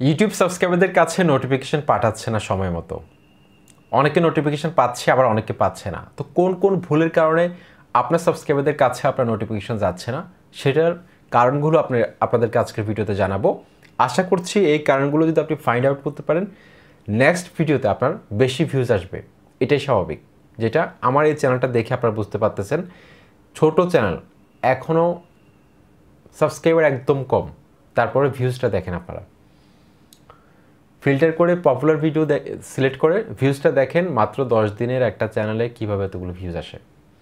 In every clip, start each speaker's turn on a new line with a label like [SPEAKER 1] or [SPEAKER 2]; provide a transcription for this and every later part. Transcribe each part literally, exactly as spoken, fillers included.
[SPEAKER 1] YouTube সাবস্ক্রাইবারদের কাছে notification পাঠাচ্ছে না সময় মতো। অনেকে নোটিফিকেশন পাচ্ছে, আবার অনেকে পাচ্ছে না। তো কোন কোন ভুলের কারণে আপনার সাবস্ক্রাইবারদের কাছে আপনার নোটিফিকেশন যাচ্ছে না, সেটার কারণগুলো আপনি আপনাদেরকে আজকের ভিডিওতে জানাবো। আশা করছি এই কারণগুলো যদি আপনি ফাইন্ড আউট করতে পারেন, নেক্সট ভিডিওতে আপনার বেশি ভিউজ আসবে। এটাই স্বাভাবিক, যেটা আমার এই চ্যানেলটা দেখে আপনারা বুঝতে পারতেছেন। ছোট চ্যানেল, এখনও সাবস্ক্রাইবার একদম কম, তারপরে ভিউজটা দেখেন আপনারা। ফিল্টার করে পপুলার ভিডিও সিলেক্ট করে ভিউজটা দেখেন, মাত্র দশ দিনের একটা চ্যানেলে কীভাবে এতগুলো ভিউজ আসে।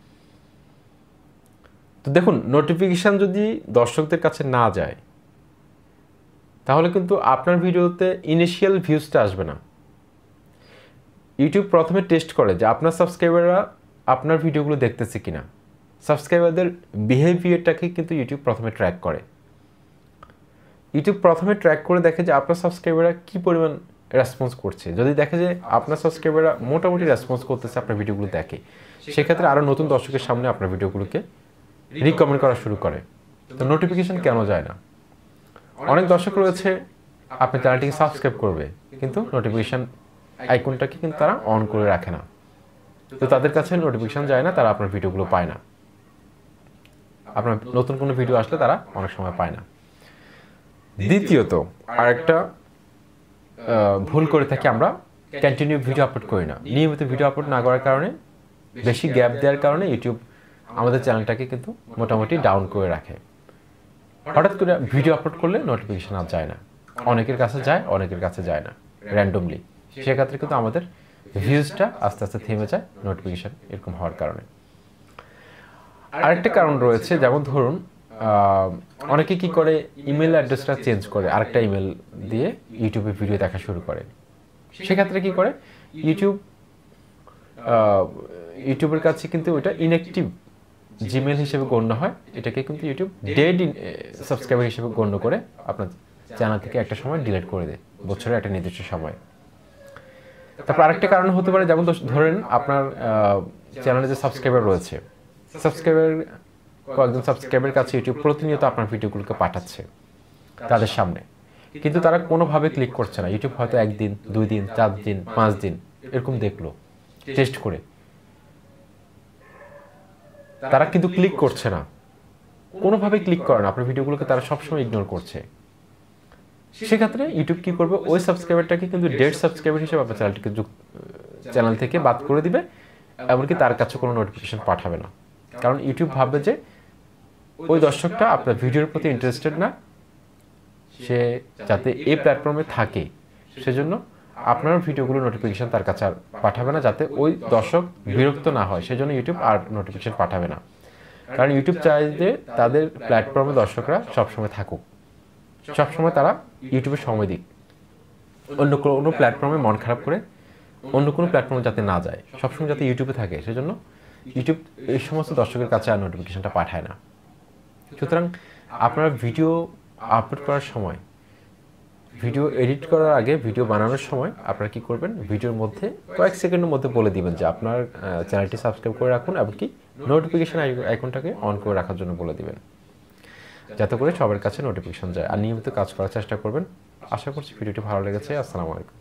[SPEAKER 1] তো দেখুন, নোটিফিকেশান যদি দর্শকদের কাছে না যায়, তাহলে কিন্তু আপনার ভিডিওতে ইনিশিয়াল ভিউজটা আসবে না। ইউটিউব প্রথমে টেস্ট করে যে আপনার সাবস্ক্রাইবাররা আপনার ভিডিওগুলো দেখতেছে কিনা। সাবস্ক্রাইবারদের বিহেভিয়ারটাকে কিন্তু ইউটিউব প্রথমে ট্র্যাক করে। ইউটিউব প্রথমে ট্র্যাক করে দেখে যে আপনার সাবস্ক্রাইবাররা কী পরিমাণ রেসপন্স করছে। যদি দেখে যে আপনার সাবস্ক্রাইবাররা মোটামুটি রেসপন্স করতেছে, আপনার ভিডিওগুলো দেখে, সেক্ষেত্রে আরও নতুন দর্শকের সামনে আপনার ভিডিওগুলোকে রিকমেন্ড করা শুরু করে। তো নোটিফিকেশান কেন যায় না? অনেক দর্শক রয়েছে আপনার চ্যানেলটিকে সাবস্ক্রাইব করবে, কিন্তু নোটিফিকেশান আইকনটাকে কিন্তু তারা অন করে রাখে না। তো তাদের কাছে নোটিফিকেশান যায় না, তারা আপনার ভিডিওগুলো পায় না। আপনার নতুন কোনো ভিডিও আসলে তারা অনেক সময় পায় না। দ্বিতীয়ত আরেকটা ভুল করে থাকি আমরা, কন্টিনিউ ভিডিও আপলোড করি না। নিয়মিত ভিডিও আপলোড না করার কারণে, বেশি গ্যাপ দেওয়ার কারণে ইউটিউব আমাদের চ্যানেলটাকে কিন্তু মোটামুটি ডাউন করে রাখে। হঠাৎ করে ভিডিও আপলোড করলে নোটিফিকেশান আর যায় না। অনেকের কাছে যায়, অনেকের কাছে যায় না, র্যান্ডমলি। সেক্ষেত্রে কিন্তু আমাদের ভিউজটা আস্তে আস্তে থেমে যায় নোটিফিকেশান এরকম হওয়ার কারণে। আরেকটা কারণ রয়েছে, যেমন ধরুন অনেকে কি করে, ইমেল অ্যাড্রেসটা চেঞ্জ করে আরেকটা ইমেল দিয়ে ইউটিউবে ভিডিও দেখা শুরু করে। সেক্ষেত্রে কি করে, ইউটিউব ইউটিউবের কাছে কিন্তু ওইটা ইনঅ্যাক্টিভ জিমেল হিসেবে গণ্য হয়। এটাকে কিন্তু ইউটিউব ডেড সাবস্ক্রাইবার হিসেবে গণ্য করে আপনার চ্যানেল থেকে একটা সময় ডিলিট করে দেয়, বছরের একটা নির্দিষ্ট সময়। তারপর আরেকটা কারণ হতে পারে, যেমন ধরেন আপনার চ্যানেলে যে সাবস্ক্রাইবার রয়েছে, সাবস্ক্রাইবার কয়েকজন সাবস্ক্রাইবারের কাছে ইউটিউব প্রতিনিয়ত আপনার ভিডিওগুলোকে পাঠাচ্ছে তাদের সামনে, কিন্তু তারা কোনোভাবে ক্লিক করছে না। ইউটিউব হয়তো একদিন, দুই দিন, চার দিন, পাঁচ দিন এরকম দেখলো টেস্ট করে, তারা কিন্তু ক্লিক করছে না, কোনোভাবে ক্লিক করে না আপনার ভিডিওগুলোকে, তারা সবসময় ইগনোর করছে। সেক্ষেত্রে ইউটিউব কী করবে, ওই সাবস্ক্রাইবারটাকে কিন্তু ডেড সাবস্ক্রাইবার হিসেবে আপনার চ্যানেলটিকে চ্যানেল থেকে বাদ করে দিবে, এমনকি তার কাছে কোনো নোটিফিকেশান পাঠাবে না। কারণ ইউটিউব ভাববে যে ওই দর্শকটা আপনার ভিডিওর প্রতি ইন্টারেস্টেড না, সে যাতে এই প্ল্যাটফর্মে থাকে, সেজন্য আপনার ভিডিওগুলো নোটিফিকেশান তার কাছে আর পাঠাবে না, যাতে ওই দর্শক বিরক্ত না হয়। সেজন্য ইউটিউব আর নোটিফিকেশান পাঠাবে না। কারণ ইউটিউব চায় যে তাদের প্ল্যাটফর্মে দর্শকরা সবসময় থাকুক, সবসময় তারা ইউটিউবে সময় দিক, অন্য কোনো প্ল্যাটফর্মে মন খারাপ করে অন্য কোনো প্ল্যাটফর্মে যাতে না যায়, সবসময় যাতে ইউটিউবে থাকে। সেজন্য ইউটিউব এই সমস্ত দর্শকের কাছে আর নোটিফিকেশানটা পাঠায় না। সুতরাং আপনারা ভিডিও আপলোড করার সময়, ভিডিও এডিট করার আগে, ভিডিও বানানোর সময় আপনারা কী করবেন, ভিডিওর মধ্যে কয়েক সেকেন্ডের মধ্যে বলে দিবেন যে আপনার চ্যানেলটি সাবস্ক্রাইব করে রাখুন, এমনকি নোটিফিকেশান আইকনটাকে অন করে রাখার জন্য বলে দিবেন, যাতে করে সবার কাছে নোটিফিকেশান যায়। আর নিয়মিত কাজ করার চেষ্টা করবেন। আশা করছি ভিডিওটি ভালো লেগেছে। আসসালামু আলাইকুম।